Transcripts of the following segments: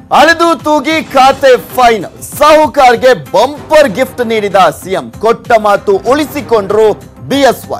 ಅಳೆದು ತೂಗಿ ಖಾತೆ ಫೈನ್ ಸಾಹುಕಾರ್ಗೆ ಬಂಪರ್ ಗಿಫ್ಟ್ ನೀಡಿದ ಸಿಎಂ ಕೊಟ್ಟ ಮಾತು ಉಳಿಸಿಕೊಂಡ್ರು ಬಿಎಸ್ವೈ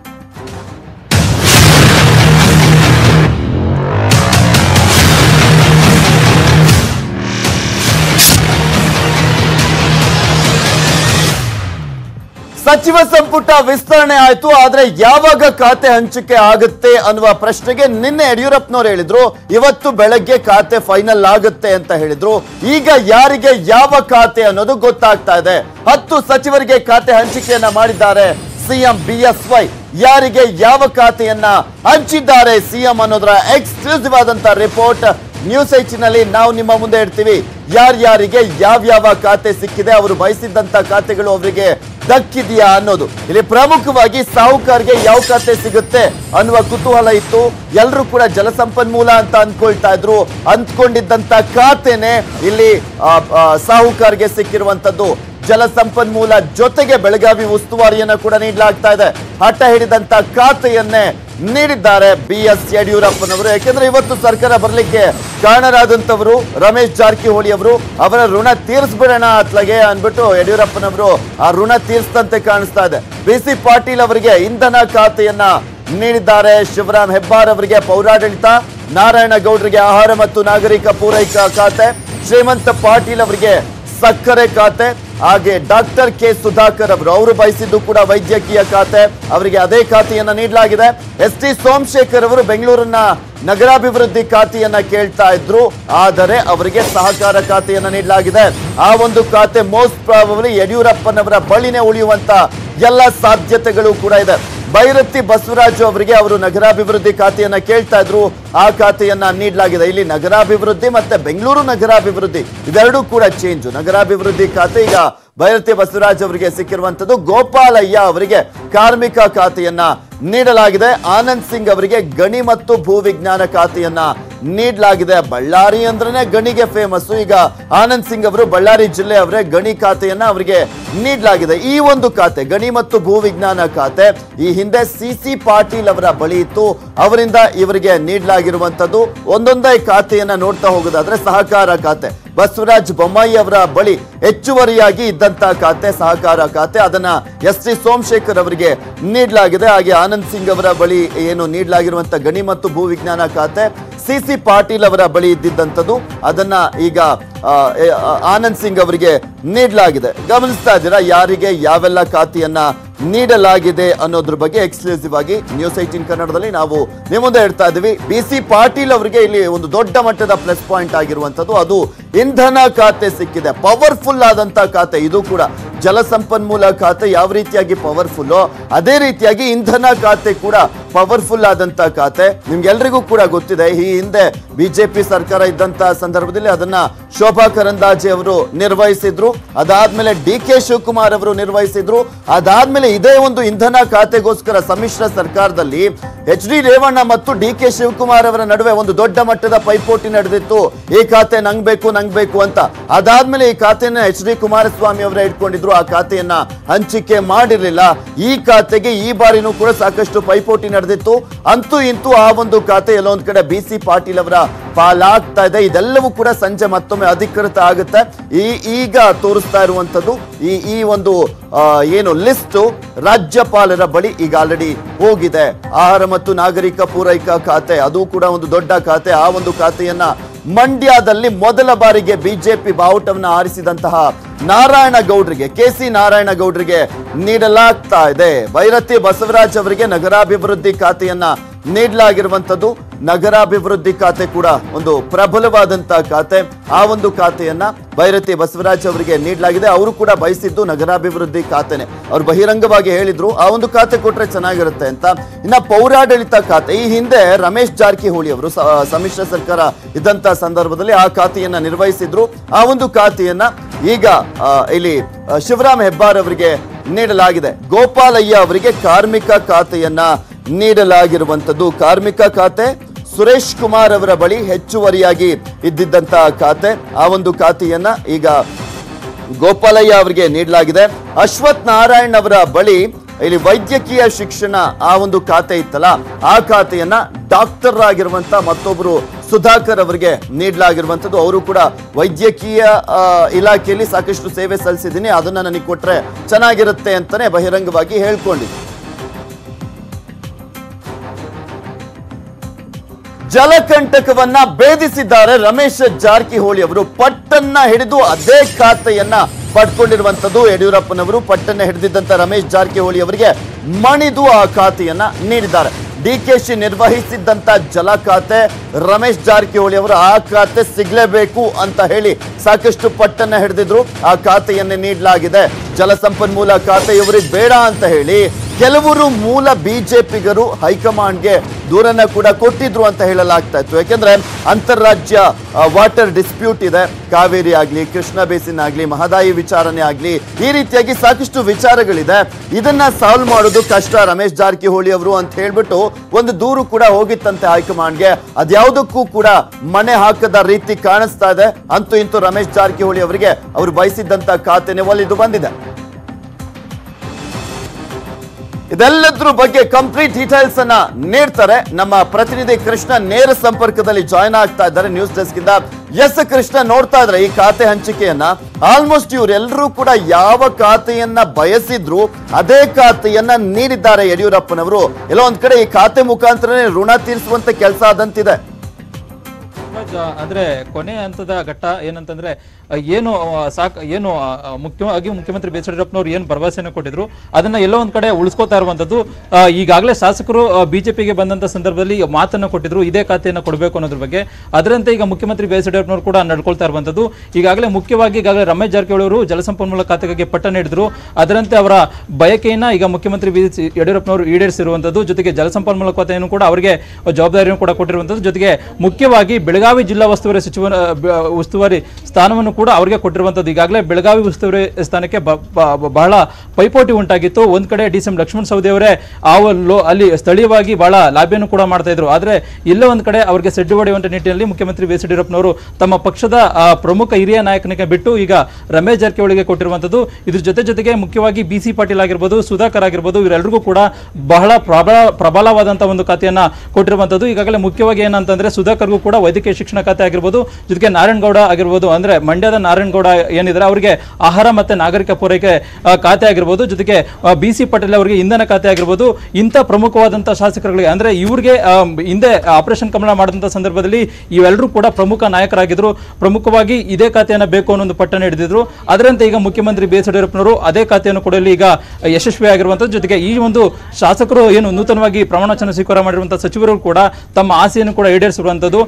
ಸಚಿವ ಸಂಪುಟ ವಿಸ್ತರಣೆ ಆಯ್ತು ಆದ್ರೆ ಯಾವಾಗ ಖಾತೆ ಹಂಚಿಕೆ ಆಗುತ್ತೆ ಅನ್ನುವ ಪ್ರಶ್ನೆಗೆ ನಿನ್ನೆ ಯಡಿಯೂರಪ್ಪನವರು ಹೇಳಿದ್ರು ಇವತ್ತು ಬೆಳಗ್ಗೆ ಖಾತೆ ಫೈನಲ್ ಆಗುತ್ತೆ ಅಂತ ಹೇಳಿದ್ರು ಈಗ ಯಾರಿಗೆ ಯಾವ ಖಾತೆ ಅನ್ನೋದು ಗೊತ್ತಾಗ್ತಾ ಇದೆ 10 ಸಚಿವರಿಗೆ ಖಾತೆ ಹಂಚಿಕೆಯನ್ನ ಮಾಡಿದ್ದಾರೆ ಸಿಎಂ ಬಿಎಸ್ವೈ ಯಾರಿಗೆ ಯಾವ ಖಾತೆಯನ್ನ ಹಂಚಿದ್ದಾರೆ ಸಿಎಂ ಅನ್ನೋದರ ಎಕ್ಸ್ಕ್ಲೂಸಿವ್ ಆದಂತ ರಿಪೋರ್ಟ್ ನ್ಯೂಸ್ ನಲ್ಲಿ ನಾವು ನಿಮ್ಮ ಮುಂದೆ ಇಡ್ತೀವಿ ಯಾರ್ಯಾರಿಗೆ ಯಾವ ಖಾತೆ ಸಿಕ್ಕಿದೆ ಅವರು ಬಯಸಿದ್ದಂತ ಖಾತೆಗಳು ಅವರಿಗೆ ದಕ್ಕಿದೆಯಾ ಅನ್ನೋದು ಇಲ್ಲಿ ಪ್ರಮುಖವಾಗಿ ಸಾಹುಕಾರ್ಗೆ ಯಾವ ಖಾತೆ ಸಿಗುತ್ತೆ ಅನ್ನುವ ಕುತೂಹಲ ಇತ್ತು ಎಲ್ಲರೂ ಕೂಡ ಜಲಸಂಪನ್ಮೂಲ ಅಂತ ಅಂದ್ಕೊಳ್ತಾ ಇದ್ರು ಅಂದ್ಕೊಂಡಿದ್ದಂತ ಖಾತೆನೆ ಇಲ್ಲಿ ಸಾಹುಕಾರ್ಗೆ ಸಿಕ್ಕಿರುವಂತದ್ದು ಜಲಸಂಪನ್ಮೂಲ ಜೊತೆಗೆ ಬೆಳಗಾವಿ ಉಸ್ತುವಾರಿಯನ್ನ ಕೂಡ ನೀಡಲಾಗ್ತಾ ಇದೆ ಹಠ ಹಿಡಿದಂತ ಖಾತೆಯನ್ನೇ ನೀಡಿದ್ದಾರೆ ಬಿಎಸ್ ಯಡಿಯೂರಪ್ಪನವರು ಯಾಕೆಂದ್ರೆ ಇವತ್ತು ಸರ್ಕಾರ ಬರಲಿಕ್ಕೆ ಕಾರಣರಾದಂತವರು ರಮೇಶ್ ಜಾರಕಿಹೊಳಿ ಅವರು ಅವರ ಋಣ ತೀರಿಸ್ಬಿಡೋಣ ಅತ್ಲಗೆ ಅನ್ಬಿಟ್ಟು ಯಡಿಯೂರಪ್ಪನವರು ಆ ಋಣ ತೀರಿಸಿದಂತೆ ಕಾಣಿಸ್ತಾ ಇದೆ ಬಿಸಿ ಪಾಟೀಲ್ ಅವರಿಗೆ ಇಂಧನ ಖಾತೆಯನ್ನ ನೀಡಿದ್ದಾರೆ ಶಿವರಾಮ್ ಹೆಬ್ಬಾರ್ ಅವರಿಗೆ ಪೌರಾಡಳಿತ ನಾರಾಯಣಗೌಡರಿಗೆ ಆಹಾರ ಮತ್ತು ನಾಗರಿಕ ಪೂರೈಕಾ ಖಾತೆ ಶ್ರೀಮಂತ ಪಾಟೀಲ್ ಅವರಿಗೆ ಸಕ್ಕರೆ ಖಾತೆ ಹಾಗೆ ಡಾಕ್ಟರ್ ಕೆ ಸುಧಾಕರ್ ಅವರು ಬಯಸಿದ್ದು ಕೂಡ ವೈದ್ಯಕೀಯ ಖಾತೆ ಅವರಿಗೆ ಅದೇ ಖಾತೆಯನ್ನ ನೀಡಲಾಗಿದೆ ಎಸ್.ಟಿ. ಸೋಮಶೇಖರ್ ಅವರು ಬೆಂಗಳೂರಿನ ನಗರಾಭಿವೃದ್ಧಿ ಖಾತೆಯನ್ನ ಕೇಳ್ತಾ ಇದ್ರು ಆದರೆ ಅವರಿಗೆ ಸಹಕಾರ ಖಾತೆಯನ್ನ ನೀಡಲಾಗಿದೆ ಆ ಒಂದು ಖಾತೆ ಮೋಸ್ಟ್ ಪ್ರಾಬಬ್ಲಿ ಯಡಿಯೂರಪ್ಪನವರ ಬಳಿನೇ ಉಳಿಯುವಂತ ಎಲ್ಲ ಸಾಧ್ಯತೆಗಳು ಕೂಡ ಇದೆ ಬೈರತಿ ಬಸವರಾಜು ಅವರಿಗೆ ಅವರು ನಗರಾಭಿವೃದ್ಧಿ ಖಾತೆಯನ್ನ ಕೇಳ್ತಾ ಇದ್ರು ಆ ಖಾತೆಯನ್ನ ನೀಡಲಾಗಿದೆ ಇಲ್ಲಿ ನಗರಾಭಿವೃದ್ಧಿ ಮತ್ತೆ ಬೆಂಗಳೂರು ನಗರಾಭಿವೃದ್ಧಿ ಇವೆರಡೂ ಕೂಡ ಚೇಂಜ್ ನಗರಾಭಿವೃದ್ಧಿ ಖಾತೆ ಈಗ ಬೈರತಿ ಬಸವರಾಜ್ ಅವರಿಗೆ ಸಿಕ್ಕಿರುವಂತದ್ದು ಗೋಪಾಲಯ್ಯ ಅವರಿಗೆ ಕಾರ್ಮಿಕ ಖಾತೆಯನ್ನ ನೀಡಲಾಗಿದೆ ಆನಂದ್ ಸಿಂಗ್ ಅವರಿಗೆ ಗಣಿ ಮತ್ತು ಭೂ ವಿಜ್ಞಾನ ಖಾತೆಯನ್ನ ನೀಡಲಾಗಿದೆ ಬಳ್ಳಾರಿ ಅಂದ್ರೇನೆ ಗಣಿಗೆ ಫೇಮಸ್ ಈಗ ಆನಂದ್ ಸಿಂಗ್ ಅವರು ಬಳ್ಳಾರಿ ಜಿಲ್ಲೆ ಅವರೇ ಗಣಿ ಖಾತೆಯನ್ನ ಅವರಿಗೆ ನೀಡಲಾಗಿದೆ ಈ ಒಂದು ಖಾತೆ ಗಣಿ ಮತ್ತು ಭೂ ವಿಜ್ಞಾನ ಖಾತೆ ಈ ಹಿಂದೆ ಸಿ ಪಾಟೀಲ್ ಅವರ ಬಳಿ ಇತ್ತು ಅವರಿಂದ ಇವರಿಗೆ ನೀಡಲಾಗಿರುವಂತದ್ದು ಒಂದೊಂದೇ ಖಾತೆಯನ್ನ ನೋಡ್ತಾ ಹೋಗೋದಾದ್ರೆ ಸಹಕಾರ ಖಾತೆ ಬಸವರಾಜ ಬೊಮ್ಮಾಯಿ ಅವರ ಬಳಿ ಹೆಚ್ಚುವರಿಯಾಗಿ ಇದ್ದಂತ ಖಾತೆ ಸಹಕಾರ ಖಾತೆ ಅದನ್ನ ಎಸ್.ಟಿ. ಸೋಮಶೇಖರ್ ಅವರಿಗೆ ನೀಡಲಾಗಿದೆ ಹಾಗೆ ಆನಂದ್ ಸಿಂಗ್ ಅವರ ಬಳಿ ಏನು ನೀಡಲಾಗಿರುವಂತ ಗಣಿ ಮತ್ತು ಭೂ ವಿಜ್ಞಾನ ಖಾತೆ ಸಿ ಪಾಟೀಲ್ ಅವರ ಬಳಿ ಇದ್ದಿದ್ದಂಥದ್ದು ಅದನ್ನ ಈಗ ಆನಂದ್ ಸಿಂಗ್ ಅವರಿಗೆ ನೀಡಲಾಗಿದೆ ಗಮನಿಸ್ತಾ ಇದ್ದೀರಾ ಯಾರಿಗೆ ಯಾವೆಲ್ಲ ಖಾತೆಯನ್ನ ನೀಡಲಾಗಿದೆ ಅನ್ನೋದ್ರ ಬಗ್ಗೆ ಎಕ್ಸ್ಕ್ಲೂಸಿವ್ ಆಗಿ ನ್ಯೂಸ್ 18 ಕನ್ನಡದಲ್ಲಿ ನಾವು ನಿಮ್ಮ ಮುಂದೆ ಇಡ್ತಾ ಇದ್ದೀವಿ ಬಿಸಿ ಪಾಟೀಲ್ ಅವರಿಗೆ ಇಲ್ಲಿ ಒಂದು ದೊಡ್ಡ ಮಟ್ಟದ ಪ್ಲಸ್ ಪಾಯಿಂಟ್ ಆಗಿರುವಂತದ್ದು ಅದು ಇಂಧನ ಖಾತೆ ಸಿಕ್ಕಿದೆ ಪವರ್ಫುಲ್ ಆದಂತ ಖಾತೆ ಇದು ಕೂಡ ಜಲಸಂಪನ್ಮೂಲ ಖಾತೆ ಯಾವ ರೀತಿಯಾಗಿ ಪವರ್ಫುಲ್ ಅದೇ ರೀತಿಯಾಗಿ ಇಂಧನ ಖಾತೆ ಕೂಡ ಪವರ್ಫುಲ್ ಆದಂತ ಖಾತೆ ನಿಮ್ಗೆಲ್ರಿಗೂ ಕೂಡ ಗೊತ್ತಿದೆ ಈ ಹಿಂದೆ ಬಿಜೆಪಿ ಸರ್ಕಾರ ಇದ್ದಂತ ಸಂದರ್ಭದಲ್ಲಿ ಅದನ್ನ ಶೋಭಾ ಕರಂದಾಜೆ ಅವರು ನಿರ್ವಹಿಸಿದ್ರು ಅದಾದ್ಮೇಲೆ ಡಿ.ಕೆ. ಶಿವಕುಮಾರ್ ಅವರು ನಿರ್ವಹಿಸಿದ್ರು ಅದಾದ್ಮೇಲೆ ಇದೇ ಒಂದು ಇಂಧನ ಖಾತೆಗೋಸ್ಕರ ಸಮ್ಮಿಶ್ರ ಸರ್ಕಾರದಲ್ಲಿ ಎಚ್.ಡಿ. ರೇವಣ್ಣ ಮತ್ತು ಡಿ.ಕೆ. ಶಿವಕುಮಾರ್ ಅವರ ನಡುವೆ ಒಂದು ದೊಡ್ಡ ಮಟ್ಟದ ಪೈಪೋಟಿ ನಡೆದಿತ್ತು ಈ ಖಾತೆ ನಂಗ್ ಬೇಕು ಅಂತ ಅದಾದ್ಮೇಲೆ ಈ ಖಾತೆಯನ್ನ ಎಚ್.ಡಿ. ಕುಮಾರಸ್ವಾಮಿ ಅವರೇ ಇಟ್ಕೊಂಡಿದ್ರು ಆ ಖಾತೆಯನ್ನ ಹಂಚಿಕೆ ಮಾಡಿರಲಿಲ್ಲ ಈ ಖಾತೆಗೆ ಈ ಬಾರಿನೂ ಕೂಡ ಸಾಕಷ್ಟು ಪೈಪೋಟಿ ನಡೆದಿತ್ತು ಅಂತೂ ಇಂತೂ ಆ ಒಂದು ಖಾತೆ ಎಲ್ಲೊಂದ್ ಕಡೆ ಬಿಸಿ ಪಾಟೀಲ್ ಅವರ ಪಾಲಾಗ್ತಾ ಇದೆ ಇದೆಲ್ಲವೂ ಕೂಡ ಸಂಜೆ ಮತ್ತೊಮ್ಮೆ ಅಧಿಕೃತ ಆಗುತ್ತೆ ಈಗ ತೋರಿಸ್ತಾ ಇರುವಂತದ್ದು ಈ ಒಂದು ಏನು ಲಿಸ್ಟ್ ರಾಜ್ಯಪಾಲರ ಬಳಿ ಈಗ ಆಲ್ರೆಡಿ ಹೋಗಿದೆ ಆಹಾರ ಮತ್ತು ನಾಗರಿಕ ಪೂರೈಕಾ ಖಾತೆ ಅದು ಕೂಡ ಒಂದು ದೊಡ್ಡ ಖಾತೆ ಆ ಒಂದು ಖಾತೆಯನ್ನ ಮಂಡ್ಯದಲ್ಲಿ ಮೊದಲ ಬಾರಿಗೆ ಬಿಜೆಪಿ ಬಾವುಟವನ್ನು ಆರಿಸಿದಂತಹ ನಾರಾಯಣಗೌಡರಿಗೆ ಕೆ.ಸಿ. ನಾರಾಯಣಗೌಡರಿಗೆ ನೀಡಲಾಗ್ತಾ ಇದೆ ಬೈರತಿ ಬಸವರಾಜ್ ಅವರಿಗೆ ನಗರಾಭಿವೃದ್ಧಿ ಖಾತೆಯನ್ನ ನೀಡಲಾಗಿರುವಂತದ್ದು ನಗರಾಭಿವೃದ್ಧಿ ಖಾತೆ ಕೂಡ ಒಂದು ಪ್ರಬಲವಾದಂತಹ ಖಾತೆ ಆ ಒಂದು ಖಾತೆಯನ್ನ ಬೈರತಿ ಬಸವರಾಜ್ ಅವರಿಗೆ ನೀಡಲಾಗಿದೆ ಅವರು ಕೂಡ ಬಯಸಿದ್ದು ನಗರಾಭಿವೃದ್ಧಿ ಖಾತೆನೆ ಅವ್ರು ಬಹಿರಂಗವಾಗಿ ಹೇಳಿದ್ರು ಆ ಒಂದು ಖಾತೆ ಕೊಟ್ರೆ ಚೆನ್ನಾಗಿರುತ್ತೆ ಅಂತ ಇನ್ನ ಪೌರಾಡಳಿತ ಖಾತೆ ಈ ಹಿಂದೆ ರಮೇಶ್ ಜಾರಕಿಹೊಳಿ ಅವರು ಸಮ್ಮಿಶ್ರ ಸರ್ಕಾರ ಇದ್ದಂತ ಸಂದರ್ಭದಲ್ಲಿ ಆ ಖಾತೆಯನ್ನ ನಿರ್ವಹಿಸಿದ್ರು ಆ ಒಂದು ಖಾತೆಯನ್ನ ಈಗ ಇಲ್ಲಿ ಶಿವರಾಮ್ ಹೆಬ್ಬಾರ್ ಅವರಿಗೆ ನೀಡಲಾಗಿದೆ ಗೋಪಾಲಯ್ಯ ಅವರಿಗೆ ಕಾರ್ಮಿಕ ಖಾತೆಯನ್ನ ನೀಡಲಾಗಿರುವಂತದ್ದು ಕಾರ್ಮಿಕ ಖಾತೆ ಸುರೇಶ್ ಕುಮಾರ್ ಅವರ ಬಳಿ ಹೆಚ್ಚುವರಿಯಾಗಿ ಇದ್ದಿದ್ದಂತಹ ಖಾತೆ ಆ ಒಂದು ಖಾತೆಯನ್ನ ಈಗ ಗೋಪಾಲಯ್ಯ ಅವರಿಗೆ ನೀಡಲಾಗಿದೆ ಅಶ್ವಥ್ ನಾರಾಯಣ್ ಅವರ ಬಳಿ ಇಲ್ಲಿ ವೈದ್ಯಕೀಯ ಶಿಕ್ಷಣ ಆ ಒಂದು ಖಾತೆ ಇತ್ತಲ್ಲ ಆ ಖಾತೆಯನ್ನ ಡಾಕ್ಟರ್ ಆಗಿರುವಂತ ಮತ್ತೊಬ್ಬರು ಸುಧಾಕರ್ ಅವರಿಗೆ ನೀಡಲಾಗಿರುವಂತದ್ದು. ಅವರು ಕೂಡ ವೈದ್ಯಕೀಯ ಇಲಾಖೆಯಲ್ಲಿ ಸಾಕಷ್ಟು ಸೇವೆ ಸಲ್ಲಿಸಿದ್ದೀನಿ, ಅದನ್ನ ನನಗೆ ಕೊಟ್ರೆ ಚೆನ್ನಾಗಿರುತ್ತೆ ಅಂತಾನೆ ಬಹಿರಂಗವಾಗಿ ಹೇಳ್ಕೊಂಡಿದ್ರು. ಜಲಕಂಟಕವನ್ನ ಭೇದಿಸಿದ್ದಾರೆ ರಮೇಶ್ ಜಾರಕಿಹೊಳಿ ಅವರು. ಪಟ್ಟನ್ನ ಹಿಡಿದು ಅದೇ ಖಾತೆಯನ್ನ ಪಡ್ಕೊಂಡಿರುವಂತದ್ದು ಯಡಿಯೂರಪ್ಪನವರು. ಪಟ್ಟನ್ನ ಹಿಡಿದಿದ್ದಂತ ರಮೇಶ್ ಜಾರಕಿಹೊಳಿ ಅವರಿಗೆ ಮಣಿದು ಆ ಖಾತೆಯನ್ನ ನೀಡಿದ್ದಾರೆ. ಡಿಕೆಶಿ ನಿರ್ವಹಿಸಿದ್ದಂತ ಜಲ ಖಾತೆ ರಮೇಶ್ ಜಾರಕಿಹೊಳಿ ಅವರು ಆ ಖಾತೆ ಸಿಗ್ಲೇಬೇಕು ಅಂತ ಹೇಳಿ ಸಾಕಷ್ಟು ಪಟ್ಟನ್ನ ಹಿಡಿದಿದ್ರು. ಆ ಖಾತೆಯನ್ನೇ ನೀಡಲಾಗಿದೆ. ಜಲಸಂಪನ್ಮೂಲ ಖಾತೆ ಇವರಿಗೆ ಬೇಡ ಅಂತ ಹೇಳಿ ಕೆಲವರು ಮೂಲ ಬಿಜೆಪಿಗರು ಹೈಕಮಾಂಡ್ಗೆ ದೂರನ್ನ ಕೂಡ ಕೊಟ್ಟಿದ್ರು ಅಂತ ಹೇಳಲಾಗ್ತಾ ಇತ್ತು. ಯಾಕೆಂದ್ರೆ ಅಂತಾರಾಜ್ಯ ವಾಟರ್ ಡಿಸ್ಪ್ಯೂಟ್ ಇದೆ. ಕಾವೇರಿ ಆಗ್ಲಿ, ಕೃಷ್ಣ ಬೇಸಿನ್ ಆಗ್ಲಿ, ಮಹದಾಯಿ ವಿಚಾರಣೆ ಆಗ್ಲಿ, ಈ ರೀತಿಯಾಗಿ ಸಾಕಷ್ಟು ವಿಚಾರಗಳಿದೆ. ಇದನ್ನ ಸಾಲ್ವ್ ಮಾಡೋದು ಕಷ್ಟ ರಮೇಶ್ ಜಾರಕಿಹೊಳಿ ಅವರು ಅಂತ ಹೇಳ್ಬಿಟ್ಟು ಒಂದು ದೂರು ಕೂಡ ಹೋಗಿತ್ತಂತೆ ಹೈಕಮಾಂಡ್ಗೆ. ಅದ್ಯಾವುದಕ್ಕೂ ಕೂಡ ಮಣೆ ಹಾಕದ ರೀತಿ ಕಾಣಿಸ್ತಾ ಇದೆ. ಅಂತೂ ಇಂತೂ ರಮೇಶ್ ಜಾರಕಿಹೊಳಿ ಅವರಿಗೆ ಅವರು ಬಯಸಿದ್ದಂತ ಖಾತೆನೆ ಒಲಿದು ಬಂದಿದೆ. ಇದೆಲ್ಲದ್ರ ಬಗ್ಗೆ ಕಂಪ್ಲೀಟ್ ಡೀಟೇಲ್ಸ್ ಅನ್ನ ನೀಡ್ತಾರೆ ನಮ್ಮ ಪ್ರತಿನಿಧಿ ಕೃಷ್ಣ. ನೇರ ಸಂಪರ್ಕದಲ್ಲಿ ಜಾಯ್ನ್ ಆಗ್ತಾ ಇದ್ದಾರೆ ನ್ಯೂಸ್ ಡೆಸ್ಕ್ ಇಂದ. ಎಸ್ ಕೃಷ್ಣ, ನೋಡ್ತಾ ಇದ್ರೆ ಈ ಖಾತೆ ಹಂಚಿಕೆಯನ್ನ ಆಲ್ಮೋಸ್ಟ್ ಇವರೆಲ್ಲರೂ ಕೂಡ ಯಾವ ಖಾತೆಯನ್ನ ಬಯಸಿದ್ರು ಅದೇ ಖಾತೆಯನ್ನ ನೀಡಿದ್ದಾರೆ ಯಡಿಯೂರಪ್ಪನವರು. ಎಲ್ಲೋ ಒಂದ್ ಕಡೆ ಈ ಖಾತೆ ಮುಖಾಂತರನೇ ಋಣ ತೀರಿಸುವಂತ ಕೆಲಸ ಆದಂತಿದೆ. ಅಂದ್ರೆ ಕೊನೆ ಹಂತದ ಘಟ್ಟ ಏನಂತಂದ್ರೆ ಏನು ಮುಖ್ಯವಾಗಿ ಮುಖ್ಯಮಂತ್ರಿ ಬಿ ಎಸ್ ಯಡಿಯೂರಪ್ಪನವರು ಏನು ಭರವಸೆಯನ್ನು ಕೊಟ್ಟಿದ್ರು ಅದನ್ನ ಎಲ್ಲೋ ಒಂದ್ ಕಡೆ ಉಳಿಸ್ಕೋತಾ ಇರುವಂತದ್ದು. ಈಗಾಗಲೇ ಶಾಸಕರು ಬಿಜೆಪಿಗೆ ಬಂದಂತ ಸಂದರ್ಭದಲ್ಲಿ ಮಾತನ್ನ ಕೊಟ್ಟಿದ್ರು ಇದೇ ಖಾತೆಯನ್ನು ಕೊಡಬೇಕು ಅನ್ನೋದ್ರ ಬಗ್ಗೆ. ಅದರಂತೆ ಈಗ ಮುಖ್ಯಮಂತ್ರಿ ಬಿ ಎಸ್ ಯಡಿಯೂರಪ್ಪನವರು ಕೂಡ ನಡ್ಕೊಳ್ತಾ ಇರುವಂತದ್ದು. ಈಗಾಗಲೇ ಮುಖ್ಯವಾಗಿ ಈಗಾಗಲೇ ರಮೇಶ್ ಜಾರಕಿಹೊಳಿ ಅವರು ಜಲಸಂಪನ್ಮೂಲ ಖಾತೆಗೆ ಪಟ್ಟ ನೀಡಿದ್ರು. ಅದರಂತೆ ಅವರ ಬಯಕೆಯನ್ನ ಈಗ ಮುಖ್ಯಮಂತ್ರಿ ಬಿ ಎಸ್ ಯಡಿಯೂರಪ್ಪನವರು ಈಡೇರಿಸಿರುವಂತದ್ದು. ಜೊತೆಗೆ ಜಲಸಂಪನ್ಮೂಲ ಖಾತೆಯನ್ನು ಕೂಡ ಅವರಿಗೆ ಜವಾಬ್ದಾರಿಯನ್ನು ಕೂಡ ಕೊಟ್ಟಿರುವಂತದ್ದು. ಜೊತೆಗೆ ಮುಖ್ಯವಾಗಿ ಬೆಳಗಾವಿ ಜಿಲ್ಲಾ ಉಸ್ತುವಾರಿ ಸ್ಥಾನವನ್ನು ಕೂಡ ಅವರಿಗೆ ಕೊಟ್ಟಿರುವಂತದ್ದು. ಈಗಾಗಲೇ ಬೆಳಗಾವಿ ಉಸ್ತುವಾರಿ ಸ್ಥಾನಕ್ಕೆ ಬಹಳ ಪೈಪೋಟಿ ಉಂಟಾಗಿತ್ತು. ಒಂದ್ ಕಡೆ D C M Lakshman Savadi ಅವರೇ ಅಲ್ಲಿ ಸ್ಥಳೀಯವಾಗಿ ಬಹಳ ಲಾಭಿಯನ್ನು ಕೂಡ ಮಾಡ್ತಾ ಇದ್ರು. ಆದ್ರೆ ಇಲ್ಲೇ ಒಂದ್ ಕಡೆ ಅವರಿಗೆ ಸೆಡ್ಡು ಹೊಡೆಯುವಂತ ನಿಟ್ಟಿನಲ್ಲಿ ಮುಖ್ಯಮಂತ್ರಿ ಬಿ ಎಸ್ ಯಡಿಯೂರಪ್ಪನವರು ತಮ್ಮ ಪಕ್ಷದ ಪ್ರಮುಖ ಹಿರಿಯ ನಾಯಕನಿಗೆ ಬಿಟ್ಟು ಈಗ ರಮೇಶ್ ಜಾರಕಿಹೊಳಿಗೆ ಕೊಟ್ಟಿರುವಂತದ್ದು. ಇದ್ರ ಜೊತೆಗೆ ಮುಖ್ಯವಾಗಿ ಬಿ ಸಿ ಪಾಟೀಲ್ ಆಗಿರ್ಬೋದು, ಸುಧಾಕರ್ ಆಗಿರ್ಬೋದು, ಇವರೆಲ್ಲರಿಗೂ ಕೂಡ ಬಹಳ ಪ್ರಬಲವಾದಂತಹ ಒಂದು ಖಾತೆಯನ್ನ ಕೊಟ್ಟಿರುವಂತದ್ದು. ಈಗಾಗಲೇ ಮುಖ್ಯವಾಗಿ ಏನಂತಂದ್ರೆ ಸುಧಾಕರ್ಗೂ ಕೂಡ ವೈದ್ಯಕೀಯ ಶಿಕ್ಷಣ ಖಾತೆ ಆಗಿರ್ಬೋದು, ಜೊತೆಗೆ ನಾರಾಯಣಗೌಡ ಆಗಿರ್ಬೋದು, ಅಂದ್ರೆ ಮಂಡ್ಯದ ನಾರಾಯಣಗೌಡ ಏನಿದ್ರೆ ಅವರಿಗೆ ಆಹಾರ ಮತ್ತೆ ನಾಗರಿಕ ಪೂರೈಕೆ ಖಾತೆ ಆಗಿರ್ಬೋದು, ಜೊತೆಗೆ ಬಿ ಸಿ ಪಾಟೀಲ್ ಅವರಿಗೆ ಇಂಧನ ಖಾತೆ ಆಗಿರ್ಬೋದು. ಇಂಥ ಪ್ರಮುಖವಾದಂತಹ ಶಾಸಕರುಗಳಿಗೆ ಅಂದ್ರೆ ಇವ್ರಿಗೆ ಹಿಂದೆ ಆಪರೇಷನ್ ಕಮಲ ಮಾಡಿದಂತ ಸಂದರ್ಭದಲ್ಲಿ ಇವೆಲ್ಲರೂ ಕೂಡ ಪ್ರಮುಖ ನಾಯಕರಾಗಿದ್ರು. ಪ್ರಮುಖವಾಗಿ ಇದೇ ಖಾತೆಯನ್ನ ಬೇಕು ಅನ್ನೋ ಒಂದು ಪಟ್ಟಣ ಹಿಡಿದಿದ್ರು. ಅದರಂತೆ ಈಗ ಮುಖ್ಯಮಂತ್ರಿ ಬಿ ಎಸ್ ಯಡಿಯೂರಪ್ಪನವರು ಅದೇ ಖಾತೆಯನ್ನು ಕೊಡಲು ಈಗ ಯಶಸ್ವಿ ಆಗಿರುವಂತದ್ದು. ಜೊತೆಗೆ ಈ ಒಂದು ಶಾಸಕರು ಏನು ನೂತನವಾಗಿ ಪ್ರಮಾಣ ವಚನ ಸ್ವೀಕಾರ ಮಾಡಿರುವಂತಹ ಸಚಿವರು ಕೂಡ ತಮ್ಮ ಆಸೆಯನ್ನು ಕೂಡ ಈಡೇರಿಸಿರುವಂತದ್ದು.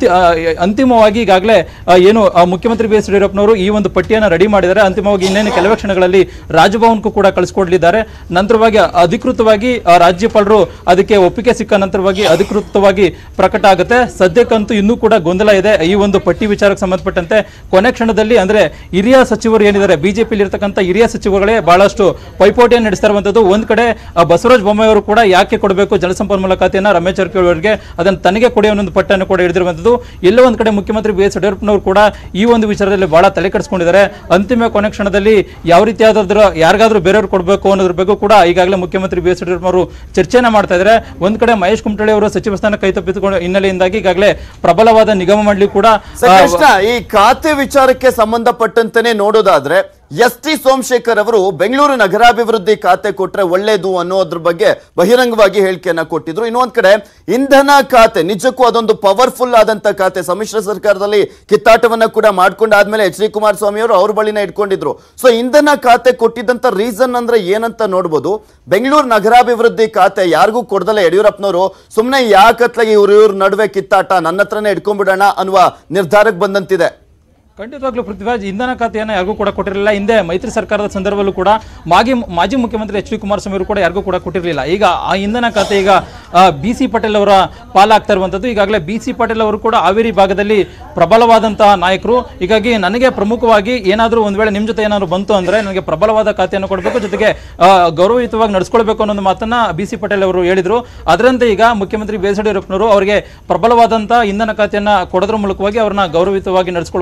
ಅಂತಿಮವಾಗಿ ಈಗಾಗಲೇ ಏನು ಮುಖ್ಯಮಂತ್ರಿ ಬಿ ಎಸ್ ಯಡಿಯೂರಪ್ಪನವರು ಈ ಒಂದು ಪಟ್ಟಿಯನ್ನು ರೆಡಿ ಮಾಡಿದ್ದಾರೆ. ಅಂತಿಮವಾಗಿ ಇನ್ನೇನು ಕೆಲವೇ ಕ್ಷಣಗಳಲ್ಲಿ ರಾಜಭವನಕ್ಕೂ ಕೂಡ ಕಳಿಸಿಕೊಡಲಿದ್ದಾರೆ. ನಂತರವಾಗಿ ಅಧಿಕೃತವಾಗಿ ರಾಜ್ಯಪಾಲರು ಅದಕ್ಕೆ ಒಪ್ಪಿಗೆ ಸಿಕ್ಕ ನಂತರವಾಗಿ ಅಧಿಕೃತವಾಗಿ ಪ್ರಕಟ ಆಗುತ್ತೆ. ಸದ್ಯಕ್ಕಂತೂ ಇನ್ನೂ ಕೂಡ ಗೊಂದಲ ಇದೆ ಈ ಒಂದು ಪಟ್ಟಿ ವಿಚಾರಕ್ಕೆ ಸಂಬಂಧಪಟ್ಟಂತೆ. ಕೊನೆ ಕ್ಷಣದಲ್ಲಿ ಅಂದ್ರೆ ಹಿರಿಯ ಸಚಿವರು ಏನಿದ್ದಾರೆ ಬಿಜೆಪಿಯಲ್ಲಿ ಇರತಕ್ಕಂಥ ಹಿರಿಯ ಸಚಿವಗಳೇ ಬಹಳಷ್ಟು ಪೈಪೋಟಿಯನ್ನು ನಡೆಸ್ತಾ ಇರುವಂತದ್ದು. ಒಂದ್ ಕಡೆ ಬಸವರಾಜ ಬೊಮ್ಮಾಯಿ ಅವರು ಕೂಡ ಯಾಕೆ ಕೊಡಬೇಕು ಜಲಸಂಪನ್ಮೂಲ ಖಾತೆಯನ್ನ ರಮೇಶ್ ಜಾರಕಿಹೊಳಿ ಅವರಿಗೆ, ಅದನ್ನು ತನಗೆ ಕೊಡಿ ಅನ್ನೋ ಒಂದು ಪಟ್ಟನ್ನು ಕೂಡ ಹಿಡಿದಿರುವಂತದ್ದು. ಎಲ್ಲೋ ಒಂದ್ ಕಡೆ ಮುಖ್ಯಮಂತ್ರಿ ಬಿ ಎಸ್ ಯಡಿಯೂರಪ್ಪನವರು ಕೂಡ ಈ ಒಂದು ವಿಚಾರದಲ್ಲಿ ಬಹಳ ತಲೆ ಕೆಡಿಸಿಕೊಂಡಿದ್ದಾರೆ. ಅಂತಿಮ ಕೊನೆ ಕ್ಷಣದಲ್ಲಿ ಯಾವ ರೀತಿಯಾದ್ರೂ ಯಾರಿಗಾದ್ರೂ ಬೇರೆಯವರು ಕೊಡಬೇಕು ಅನ್ನೋದ್ರ ಬಗ್ಗೆ ಕೂಡ ಈಗಾಗಲೇ ಮುಖ್ಯಮಂತ್ರಿ ಬಿ ಎಸ್ ಯಡಿಯೂರಪ್ಪನವರು ಚರ್ಚೆನ ಮಾಡ್ತಾ ಇದ್ದಾರೆ. ಒಂದ್ ಕಡೆ ಮಹೇಶ್ ಕುಮಟಳ್ಳಿ ಅವರು ಸಚಿವ ಸ್ಥಾನ ಕೈ ತಪ್ಪಿಸಿಕೊಂಡ ಹಿನ್ನೆಲೆಯಿಂದಾಗಿ ಈಗಾಗಲೇ ಪ್ರಬಲವಾದ ನಿಗಮ ಮಂಡಳಿ ಕೂಡ ಈ ಖಾತೆ ವಿಚಾರಕ್ಕೆ ಸಂಬಂಧಪಟ್ಟಂತೆನೆ ನೋಡೋದಾದ್ರೆ ಎಸ್ ಟಿ ಸೋಮಶೇಖರ್ ಅವರು ಬೆಂಗಳೂರು ನಗರಾಭಿವೃದ್ಧಿ ಖಾತೆ ಕೊಟ್ರೆ ಒಳ್ಳೇದು ಅನ್ನೋದ್ರ ಬಗ್ಗೆ ಬಹಿರಂಗವಾಗಿ ಹೇಳಿಕೆಯನ್ನ ಕೊಟ್ಟಿದ್ರು. ಇನ್ನೊಂದ್ ಕಡೆ ಇಂಧನ ಖಾತೆ ನಿಜಕ್ಕೂ ಅದೊಂದು ಪವರ್ಫುಲ್ ಆದಂತ ಖಾತೆ. ಸಮ್ಮಿಶ್ರ ಸರ್ಕಾರದಲ್ಲಿ ಕಿತ್ತಾಟವನ್ನ ಕೂಡ ಮಾಡ್ಕೊಂಡಾದ್ಮೇಲೆ ಎಚ್ ಡಿ ಕುಮಾರಸ್ವಾಮಿ ಅವರು ಅವ್ರ ಬಳಿನ ಇಟ್ಕೊಂಡಿದ್ರು. ಸೊ ಇಂಧನ ಖಾತೆ ಕೊಟ್ಟಿದ್ದಂತ ರೀಸನ್ ಅಂದ್ರೆ ಏನಂತ ನೋಡ್ಬೋದು. ಬೆಂಗಳೂರು ನಗರಾಭಿವೃದ್ಧಿ ಖಾತೆ ಯಾರಿಗೂ ಕೊಡ್ದಲ್ಲ ಯಡಿಯೂರಪ್ಪನವರು ಸುಮ್ಮನೆ ಯಾಕತ್ಲಾಗಿ ಇವ್ರ ನಡುವೆ ಕಿತ್ತಾಟ, ನನ್ನ ಹತ್ರನೇ ಇಟ್ಕೊಂಡ್ಬಿಡೋಣ ಅನ್ನುವ ನಿರ್ಧಾರಕ್ಕೆ ಬಂದಂತಿದೆ. ಖಂಡಿತವಾಗ್ಲೂ ಪೃಥ್ವಿರಾಜ್, ಇಂಧನ ಖಾತೆಯನ್ನು ಯಾರಿಗೂ ಕೂಡ ಕೊಟ್ಟಿರಲಿಲ್ಲ. ಹಿಂದೆ ಮೈತ್ರಿ ಸರ್ಕಾರದ ಸಂದರ್ಭದಲ್ಲೂ ಕೂಡ ಮಾಜಿ ಮುಖ್ಯಮಂತ್ರಿ ಎಚ್ ಡಿ ಕುಮಾರಸ್ವಾಮಿ ಅವರು ಕೂಡ ಯಾರಿಗೂ ಕೂಡ ಕೊಟ್ಟಿರಲಿಲ್ಲ. ಈಗ ಆ ಇಂಧನ ಖಾತೆ ಈಗ ಬಿ ಸಿ ಪಾಟೀಲ್ ಅವರ ಪಾಲಾಗ್ತಾ ಇರುವಂತದ್ದು. ಈಗಾಗಲೇ ಬಿ ಸಿ ಪಾಟೀಲ್ ಅವರು ಕೂಡ ಹಾವೇರಿ ಭಾಗದಲ್ಲಿ ಪ್ರಬಲವಾದಂತಹ ನಾಯಕರು. ಹೀಗಾಗಿ ನನಗೆ ಪ್ರಮುಖವಾಗಿ ಏನಾದರೂ ಒಂದ್ ವೇಳೆ ನಿಮ್ ಜೊತೆ ಏನಾದ್ರು ಬಂತು ಅಂದ್ರೆ ನನಗೆ ಪ್ರಬಲವಾದ ಖಾತೆಯನ್ನು ಕೊಡಬೇಕು, ಜೊತೆಗೆ ಗೌರವಯುತವಾಗಿ ನಡ್ಸ್ಕೊಳ್ಬೇಕು ಅನ್ನೋ ಮಾತನ್ನ ಬಿ ಸಿ ಪಾಟೀಲ್ ಅವರು ಹೇಳಿದ್ರು. ಅದರಂತೆ ಈಗ ಮುಖ್ಯಮಂತ್ರಿ ಬಿ ಎಸ್ ಯಡಿಯೂರಪ್ಪನವರು ಅವರಿಗೆ ಪ್ರಬಲವಾದಂತಹ ಇಂಧನ ಖಾತೆಯನ್ನ ಕೊಡೋದ್ರ ಮೂಲಕವಾಗಿ ಅವ್ರನ್ನ ಗೌರವಯುತವಾಗಿ ನಡೆಸಿಕೊಳ್ಳುವಂತ ಒಂದು